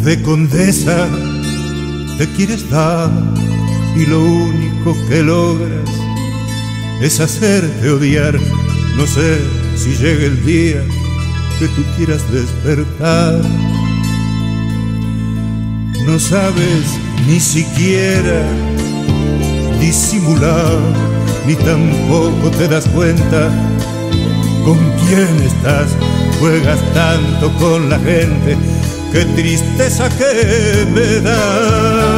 de condesa te quieres dar y lo único que logras es hacerte odiar. No sé si llega el día que tú quieras despertar. No sabes ni siquiera disimular, ni tampoco te das cuenta con quién estás. Juegas tanto con la gente, qué tristeza que me da.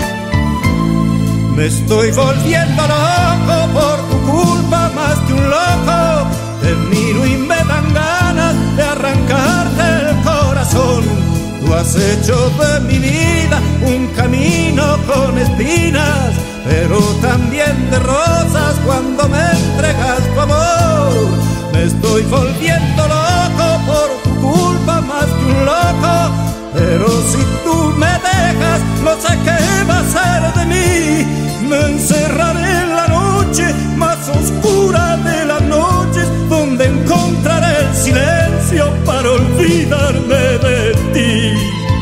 Me estoy volviendo loco por tu culpa, más que un loco. Te miro y me dan ganas de arrancarte el corazón. Tú has hecho de mi vida un camino con espinas, pero también de rosas cuando me entregas tu amor. Me estoy volviendo loco por tu culpa, más que un loco. Pero si tú me dejas, no sé qué va a ser de mí. Me encerraré en la noche más oscura de las noches, donde encontraré el silencio para olvidarme de ti.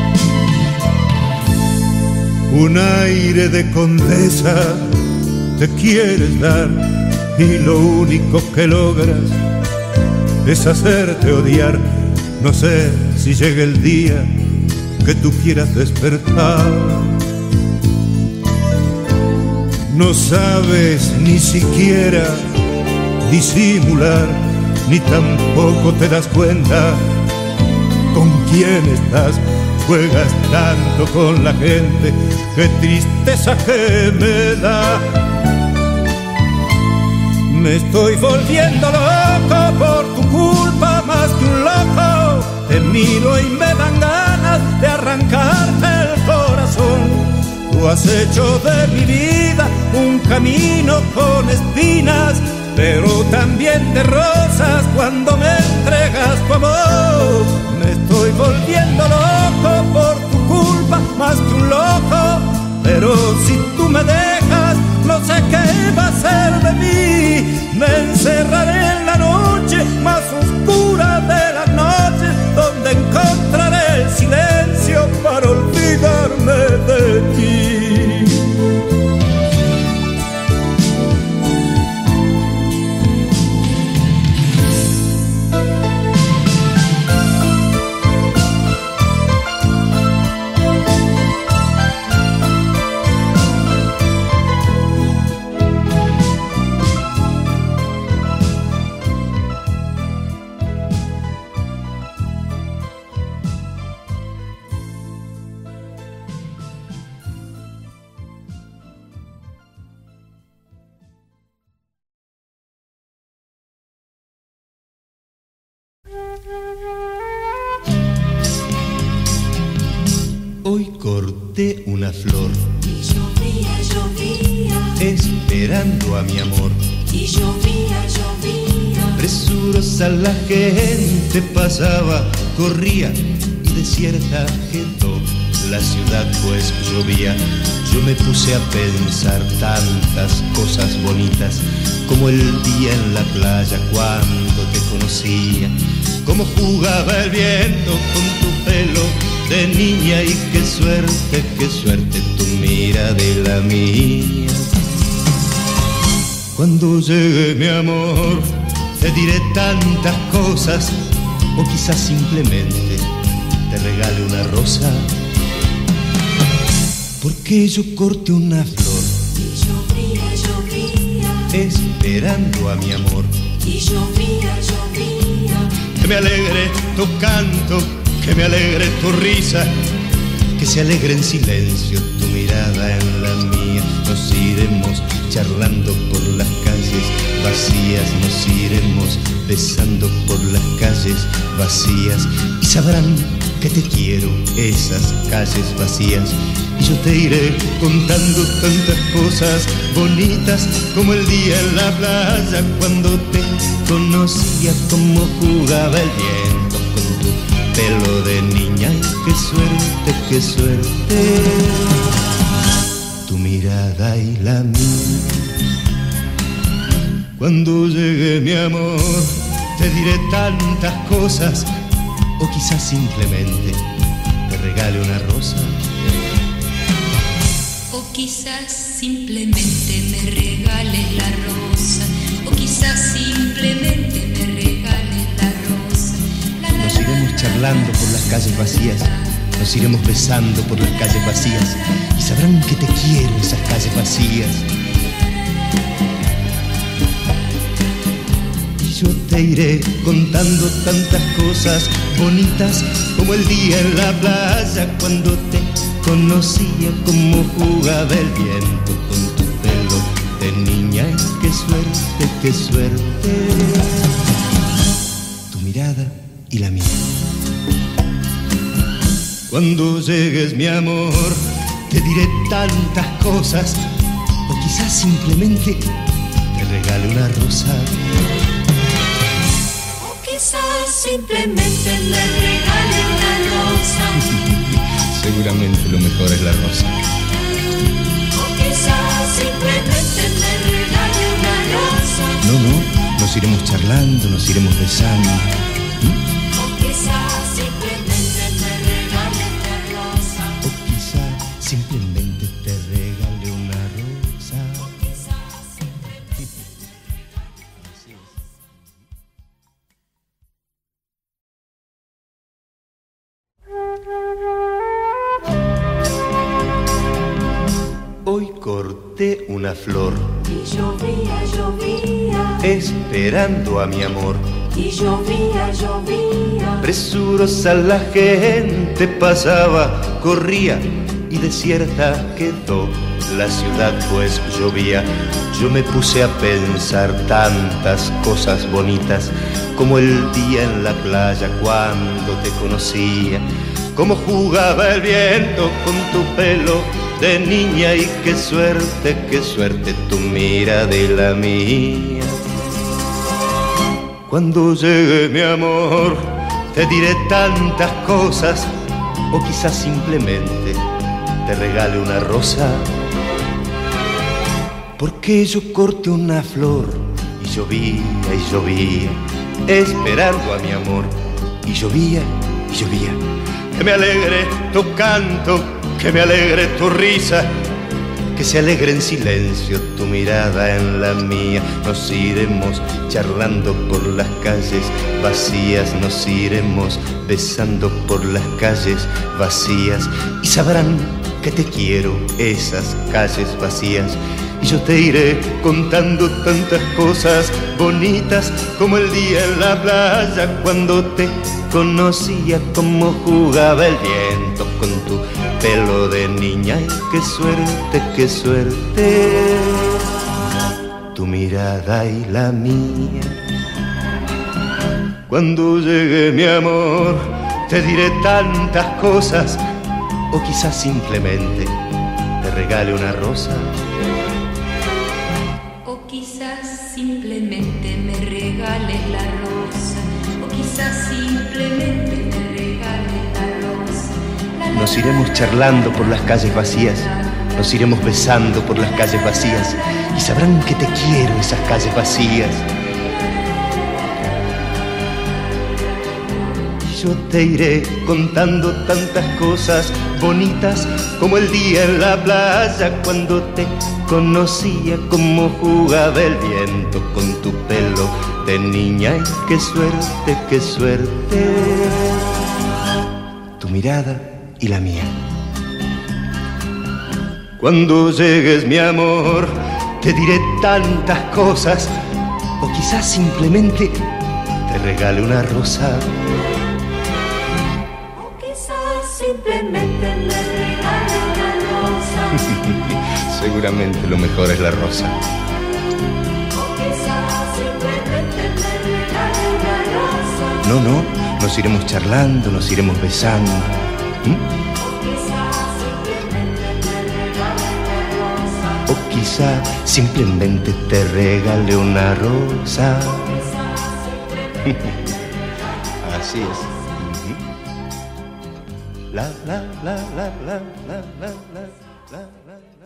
Un aire de condesa te quieres dar y lo único que logras es hacerte odiar. No sé si llega el día que tú quieras despertar. No sabes ni siquiera disimular, ni tampoco te das cuenta con quién estás. Juegas tanto con la gente, qué tristeza que me da. Me estoy volviendo loco por tu culpa, más que un loco. Te miro y me dan ganas de arrancarte el corazón. Tú has hecho de mi vida un camino con espinas, pero también de rosas cuando me entregas tu amor. Me estoy volviendo loco por tu culpa, más que un loco. Pero si tú me dejas, no sé qué va a ser de mí. Me encerraré en la noche más oscura de las noches, donde encontraré el silencio para olvidarme de ti. Hoy corté una flor y llovía, llovía, esperando a mi amor. y llovía, llovía. Presurosa la gente pasaba, corría y desierta quedó la ciudad pues llovía. Yo me puse a pensar tantas cosas bonitas, como el día en la playa cuando te conocía, cómo jugaba el viento con tu pelo de niña, y qué suerte tu mirada de la mía. Cuando llegue mi amor te diré tantas cosas, o quizás simplemente te regale una rosa, porque yo corté una flor Y llovía, llovía, esperando a mi amor. y llovía, llovía. Que me alegre tu canto, que me alegre tu risa, que se alegre en silencio tu mirada en la mía. Nos iremos charlando por las calles vacías, nos iremos besando por las calles vacías, y sabrán que te quiero esas calles vacías. Y yo te iré contando tantas cosas bonitas, como el día en la playa cuando te conocía, cómo jugaba el viento con tu pelo de niña. Y qué suerte, tu mirada y la mía. Cuando llegue mi amor te diré tantas cosas, o quizás simplemente te regale una rosa. O quizás simplemente me regales la rosa. O quizás simplemente me regales la rosa. Nos iremos charlando por las calles vacías, nos iremos besando por las calles vacías, y sabrán que te quiero esas calles vacías. Y yo te iré contando tantas cosas bonitas, como el día en la playa cuando te conocía, como jugaba el viento con tu pelo de niña. Y qué suerte, qué suerte, tu mirada y la mía. Cuando llegues, mi amor, te diré tantas cosas, o quizás simplemente te regale una rosa. O quizás simplemente me regale una rosa. Seguramente lo mejor es la rosa. O quizás simplemente me regale una rosa. No, no, nos iremos charlando, nos iremos besando. O quizás simplemente me regale una rosa. O quizás simplemente te regale una rosa. O quizás simplemente... Así es. Hoy corté una flor, Y llovía, llovía. esperando a mi amor. Y llovía, llovía. Presurosa la gente pasaba, corría, y desierta quedó la ciudad pues llovía. Yo me puse a pensar tantas cosas bonitas, como el día en la playa cuando te conocía, cómo jugaba el viento con tu pelo de niña, y qué suerte tu mirada y la mía. Cuando llegue, mi amor, te diré tantas cosas, o quizás simplemente te regale una rosa. Porque yo corté una flor y llovía, esperando a mi amor, y llovía, que me alegre tu canto, que me alegre tu risa, que se alegre en silencio tu mirada en la mía. Nos iremos charlando por las calles vacías, nos iremos besando por las calles vacías, y sabrán que te quiero esas calles vacías. Y yo te iré contando tantas cosas bonitas, como el día en la playa cuando te conocía, como jugaba el viento con tu pelo de niña. Y qué suerte, tu mirada y la mía. Cuando llegue, mi amor, te diré tantas cosas, o quizás simplemente te regale una rosa. O quizás simplemente me regales la rosa. O quizás simplemente me regales la rosa. Nos iremos charlando por las calles vacías, nos iremos besando por las calles vacías, y sabrán que te quiero esas calles vacías. Y yo te iré contando tantas cosas bonitas, como el día en la playa cuando te conocía, como jugaba el viento con tu pelo de niña. Y qué suerte, tu mirada y la mía. Cuando llegues, mi amor, te diré tantas cosas, o quizás simplemente te regale una rosa. O quizás simplemente me regale una rosa. Seguramente lo mejor es la rosa. O quizás simplemente me regale una rosa. No, no, nos iremos charlando, nos iremos besando. O quizás simplemente me regale una rosa. O quizá simplemente te regale una rosa. Así es. La, la, la, la, la, la, la, la, la, la, la.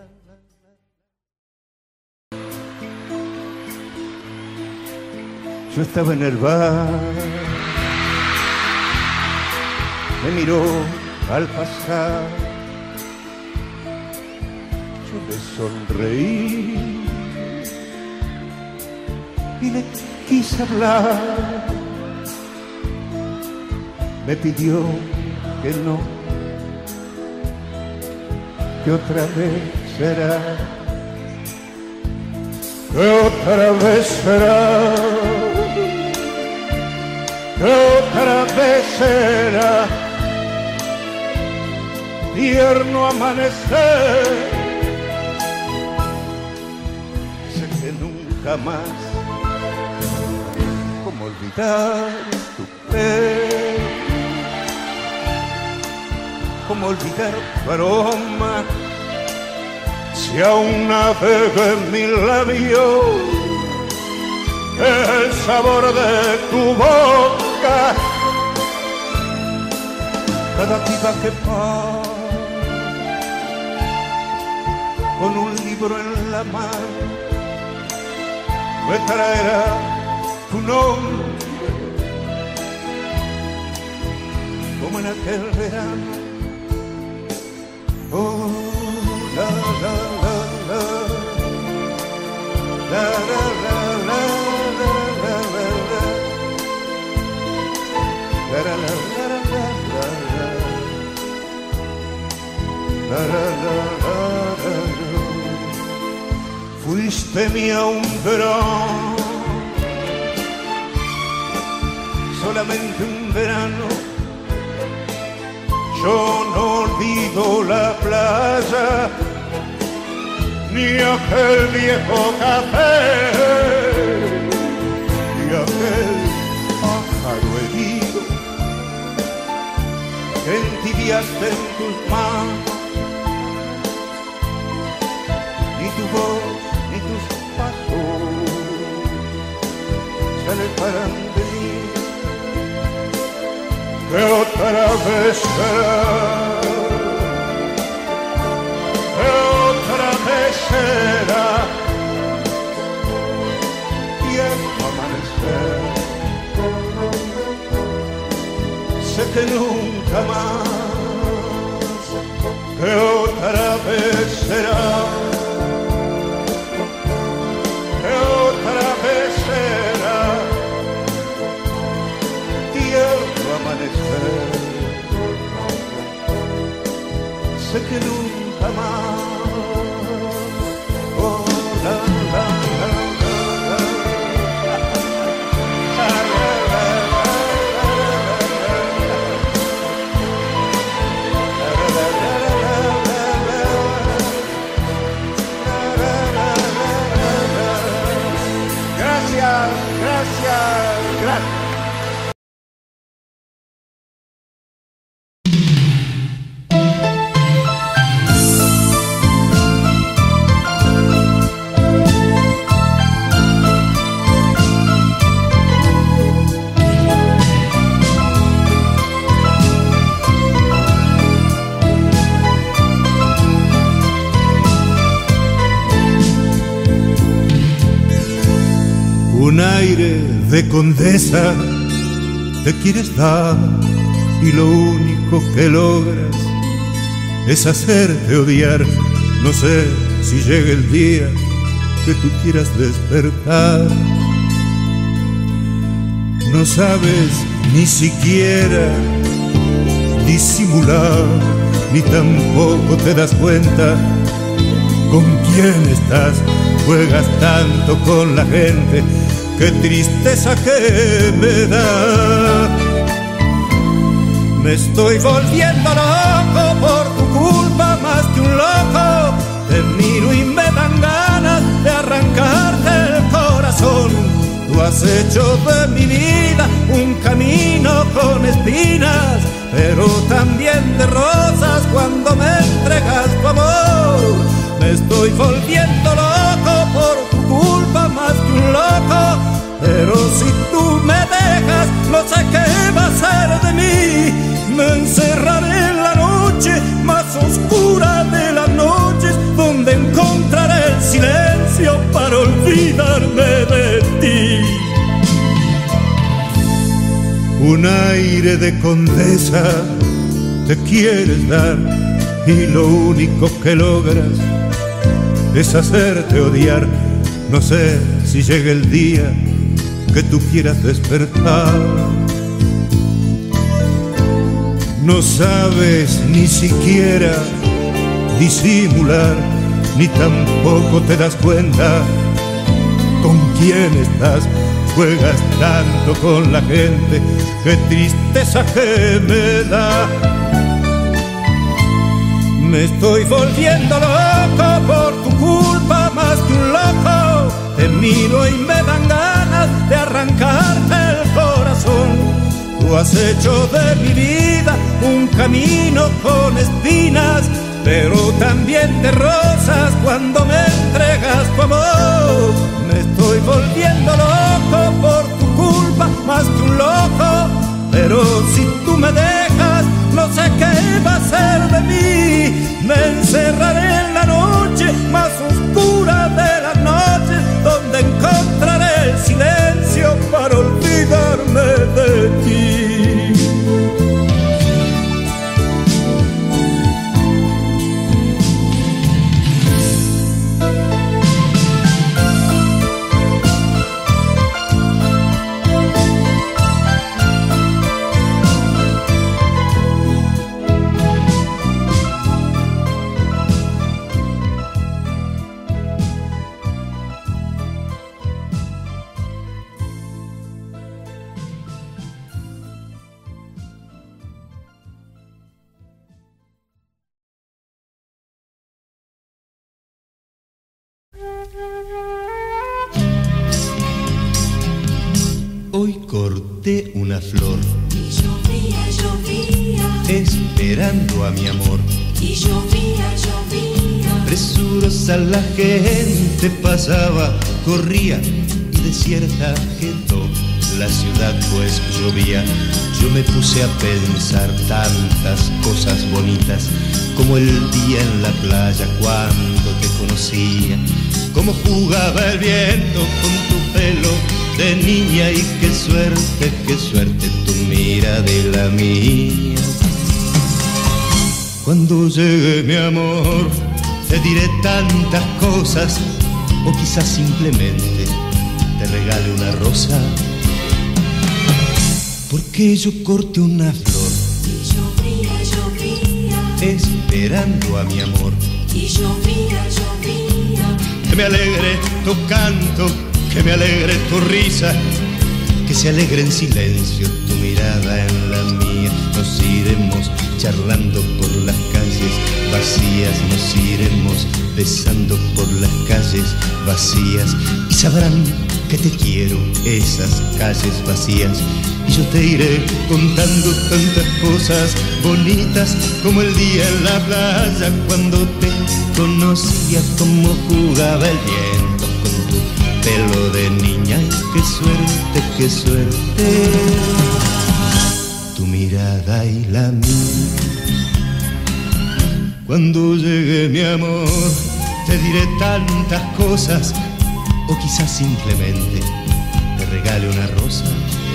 Yo estaba en el bar, me miró Al pasar yo le sonreí y le quise hablar. Me pidió que no, que otra vez será, que otra vez será, que otra vez será. Tierno amanecer, sé que nunca más, cómo olvidar tu piel, cómo olvidar tu aroma, si aún navega en mi labio el sabor de tu boca, cada piba que pasa con un libro en la mano me traerá tu nombre, como en aquel verano. Oh, la la la la, la la la la, la la la, la la la la la, la la la. Fuiste mía un verano, solamente un verano. Yo no olvido la playa, ni aquel viejo café, ni aquel pájaro herido que entibiaste en tus manos, ni tu voz, ni tus pasos se alejarán de mí. Que otra vez será, que otra vez será, y el amanecer, sé que nunca más, que otra vez será, que otra vez será, y el amanecer, sé que nunca más. Oh, la, la, la, la, la, la, gracias, gracias, gracias. Un aire de condesa te quieres dar y lo único que logras es hacerte odiar. No sé si llega el día que tú quieras despertar. No sabes ni siquiera disimular, ni tampoco te das cuenta con quién estás. Juegas tanto con la gente, qué tristeza que me da. Me estoy volviendo loco por tu culpa, más que un loco. Te miro y me dan ganas de arrancarte el corazón. Tú has hecho de mi vida un camino con espinas, pero también de rosas cuando me entregas tu amor. Me estoy volviendo loco por tu culpa, más que un loco. Pero si tú me dejas, no sé qué va a ser de mí. Me encerraré en la noche más oscura de las noches, donde encontraré el silencio para olvidarme de ti. Un aire de condesa te quieres dar y lo único que logras es hacerte odiar. No sé si llega el día que tú quieras despertar. No sabes ni siquiera disimular, ni tampoco te das cuenta con quién estás. Juegas tanto con la gente, qué tristeza que me da. Me estoy volviendo loco por tu culpa, más que un loco. Te miro y me dan ganas de arrancarte el corazón. Tú has hecho de mi vida un camino con espinas, pero también de rosas cuando me entregas tu amor. Me estoy volviendo loco por tu culpa, más que un loco. Pero si tú me dejas, no sé qué va a ser de mí. Me encerraré en la noche más oscura de las noches, donde encontraré el silencio para olvidarme de ti. Hoy corté una flor y llovía, llovía, esperando a mi amor. y llovía, llovía. Presurosa la gente pasaba, corría y desierta quedó la ciudad pues llovía. Yo me puse a pensar tantas cosas bonitas, como el día en la playa cuando te conocía, cómo jugaba el viento con tu pelo de niña, y qué suerte tu mirada y la mía. Cuando llegue mi amor te diré tantas cosas, o quizás simplemente te regale una rosa, porque yo corté una flor Y llovía, llovía, esperando a mi amor. y llovía, llovía. Que me alegre tu canto, que me alegre tu risa, que se alegre en silencio tu mirada en la mía. Nos iremos charlando por las calles vacías, nos iremos besando por las calles vacías, y sabrán que te quiero esas calles vacías. Y yo te iré contando tantas cosas bonitas, como el día en la playa cuando te conocía, como jugaba el viento con tu pelo de niña. Y qué suerte, tu mirada y la mía. Cuando llegue mi amor te diré tantas cosas, o quizás simplemente te regale una rosa,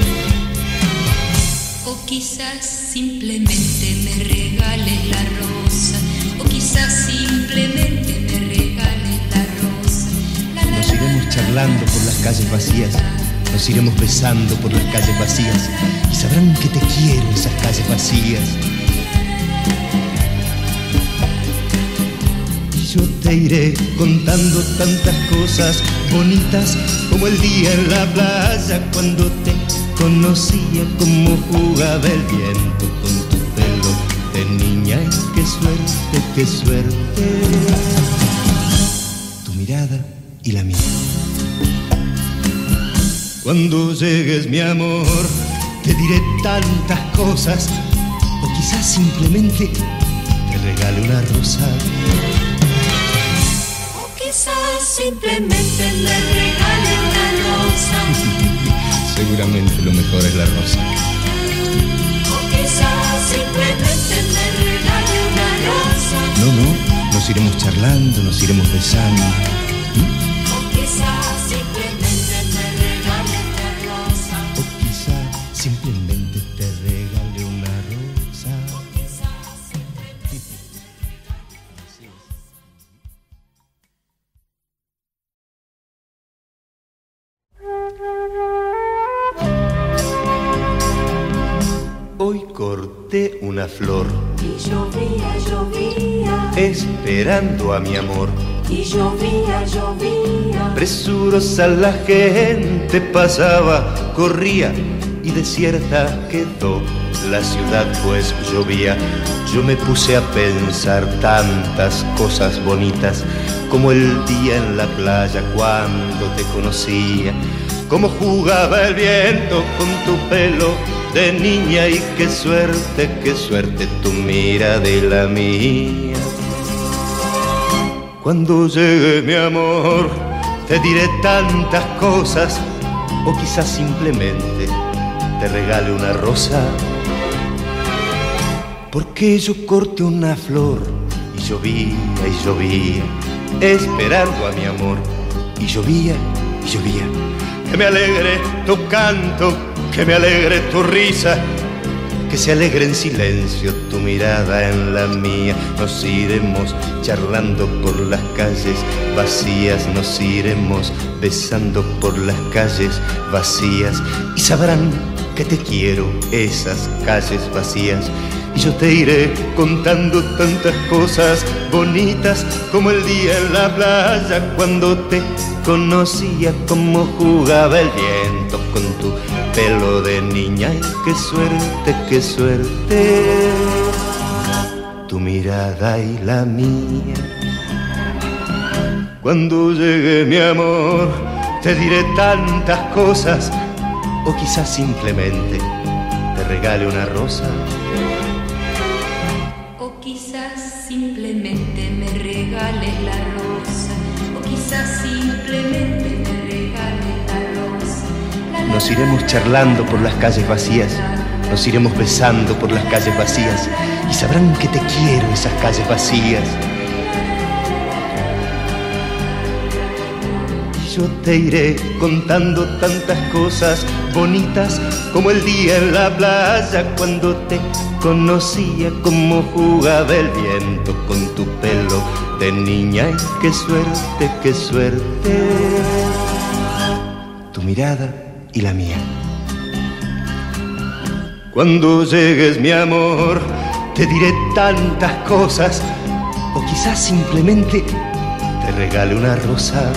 o quizás simplemente me regales la rosa, o quizás simplemente me regales la rosa. Nos iremos charlando por las calles vacías, nos iremos besando por las calles vacías, y sabrán que te quiero esas calles vacías. Y yo te iré contando tantas cosas bonitas, como el día en la playa cuando te conocía, como jugaba el viento con tu pelo de niña. Y qué suerte, tu mirada y la mía. Cuando llegues mi amor te diré tantas cosas, o quizás simplemente te regale una rosa, O quizás simplemente me regale una rosa. seguramente lo mejor es la rosa. O quizás simplemente me regale una rosa. No, nos iremos charlando, nos iremos besando. O quizás simplemente me regale una rosa. O quizás simplemente te regale una rosa. O quizás Hoy corté una flor y llovía, llovía, esperando a mi amor. y llovía, llovía. Presurosa la gente pasaba, corría y desierta quedó la ciudad pues llovía. Yo me puse a pensar tantas cosas bonitas, como el día en la playa cuando te conocía, cómo jugaba el viento con tu pelo de niña, y qué suerte tu mirada y la mía. Cuando llegue mi amor te diré tantas cosas, o quizás simplemente te regale una rosa, porque yo corté una flor y llovía, esperando a mi amor, y llovía, que me alegre tu canto, que me alegre tu risa, que se alegre en silencio tu mirada en la mía. Nos iremos charlando por las calles vacías, nos iremos besando por las calles vacías, y sabrán que te quiero esas calles vacías. Y yo te iré contando tantas cosas bonitas, como el día en la playa cuando te conocía, cómo jugaba el viento con tu pelo de niña. Y qué suerte tu mirada y la mía. Cuando llegue mi amor te diré tantas cosas, o quizás simplemente te regale una rosa. Simplemente me regales la rosa, o quizás simplemente me regales la rosa. Nos iremos charlando por las calles vacías, nos iremos besando por las calles vacías, y sabrán que te quiero esas calles vacías. Y yo te iré contando tantas cosas bonitas, como el día en la playa cuando te conocía, cómo jugaba el viento con tu pelo de niña. Y qué suerte tu mirada y la mía. Cuando llegues mi amor te diré tantas cosas, o quizás simplemente te regale una rosa.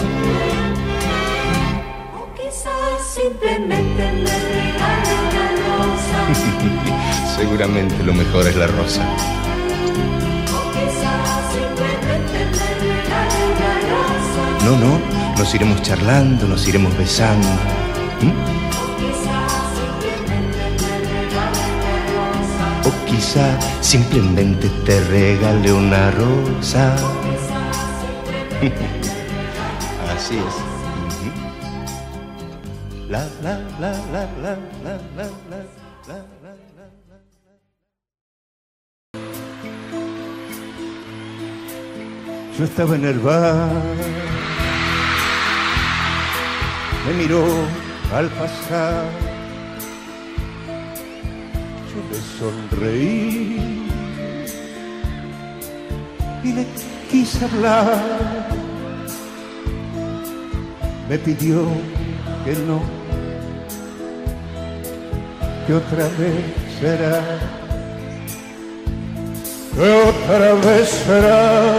O quizás simplemente me regale una rosa. Seguramente lo mejor es la rosa. O quizás simplemente me regale una rosa. No, nos iremos charlando, nos iremos besando. O quizás simplemente me regale una rosa. O quizá simplemente te regale una rosa. Así es. La la la la la la la la la la. Yo estaba en el bar, me miró al pasar, yo le sonreí y le quise hablar. Me pidió que no, que otra vez será, que otra vez será,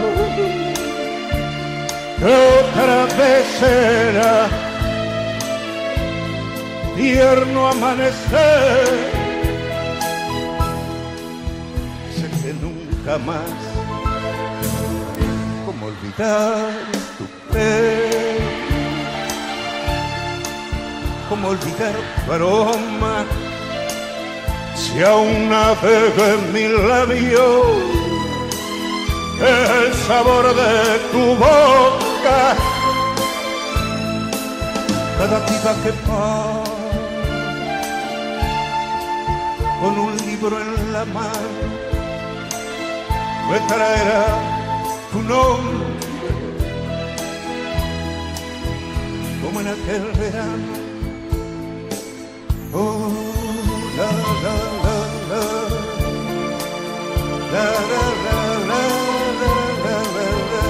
que otra vez será. Tierno amanecer, sé que nunca más, cómo olvidar tu pelo, cómo olvidar tu aroma, si aún navega en mi labio el sabor de tu boca. Cada piba que pasa con un libro en la mano me traerá tu nombre, como en aquel verano. Oh, la la la la, la la la la, la la la,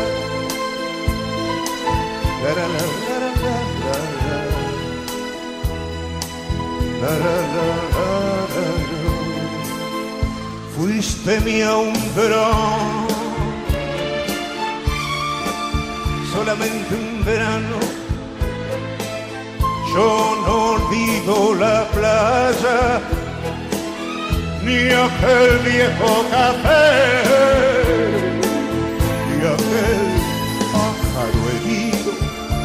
la la la la la, la la la la la. de mi aumbrón. Solamente un verano, yo no olvido la playa, ni aquel viejo café, ni aquel pájaro herido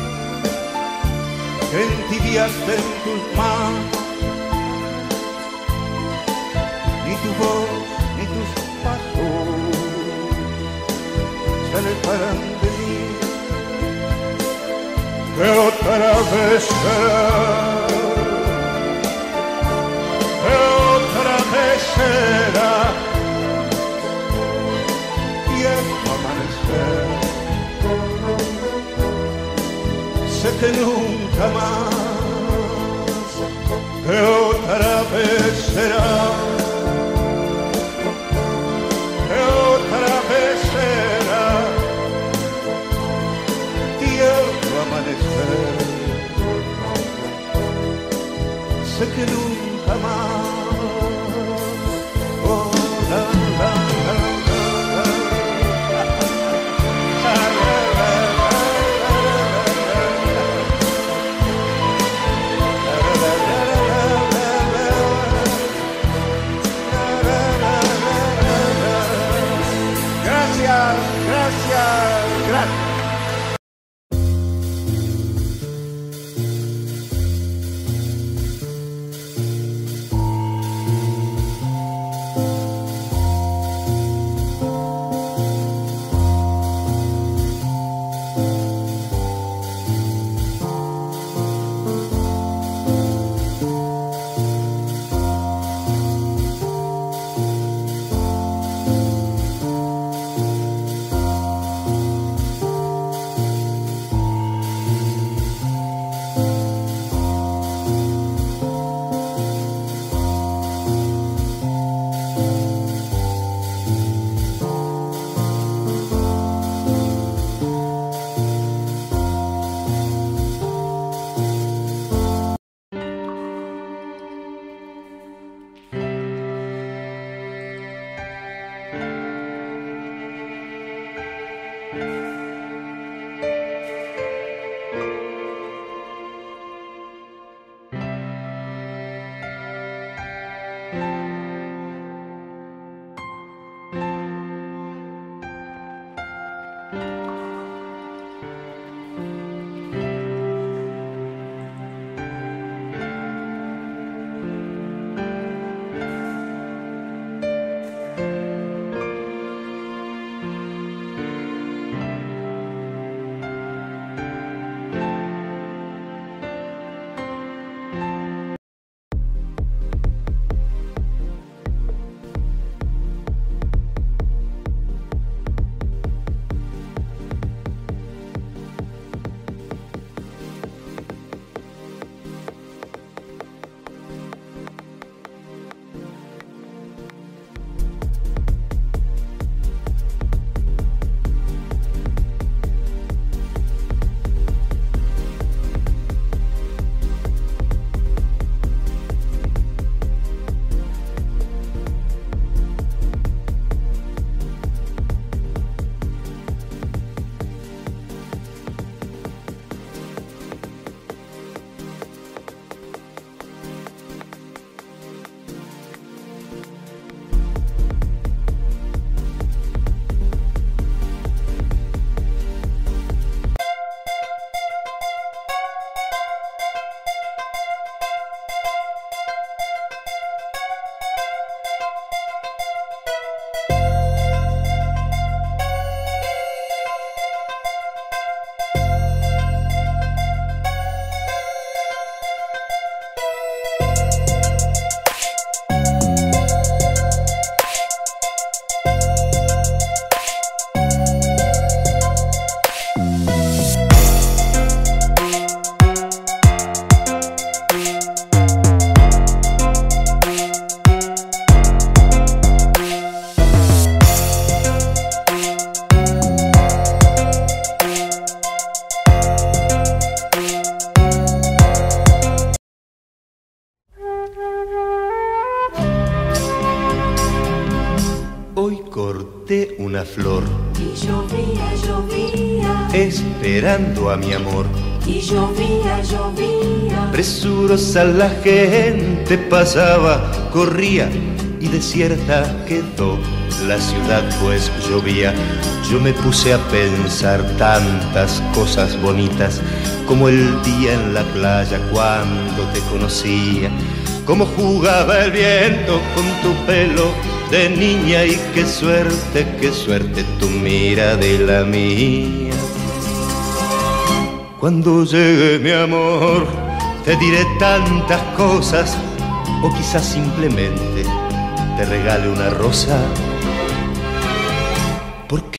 que entibiaste en tus manos, ni tu voz, ni tus pasos se alejarán de mí. Que otra vez será, que otra vez será, y el amanecer, sé que nunca más, que otra vez será, que otra vez será, tierno amanecer, sé que nunca más. Oh, la, la, la, la, gracias, gracias, gracias. flor. Y llovía, llovía, esperando a mi amor. y llovía, llovía, Presurosa la gente pasaba, corría y desierta quedó la ciudad pues llovía. Yo me puse a pensar tantas cosas bonitas, como el día en la playa cuando te conocía, cómo jugaba el viento con tu pelo de niña, y qué suerte tu mira de la mía. Cuando llegue mi amor te diré tantas cosas, o quizás simplemente te regale una rosa. Porque